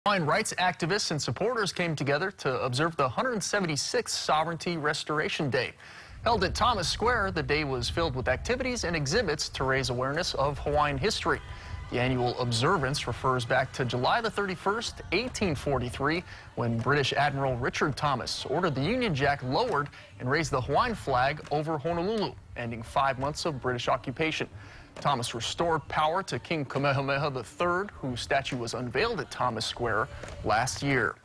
Hawaiian rights activists and supporters came together to observe the 176th Sovereignty Restoration Day. Held at Thomas Square, the day was filled with activities and exhibits to raise awareness of Hawaiian history. The annual observance refers back to July the 31st, 1843, when British Admiral Richard Thomas ordered the Union Jack lowered and raised the Hawaiian flag over Honolulu, ending 5 months of British occupation. Thomas restored power to King Kamehameha III, whose statue was unveiled at Thomas Square last year.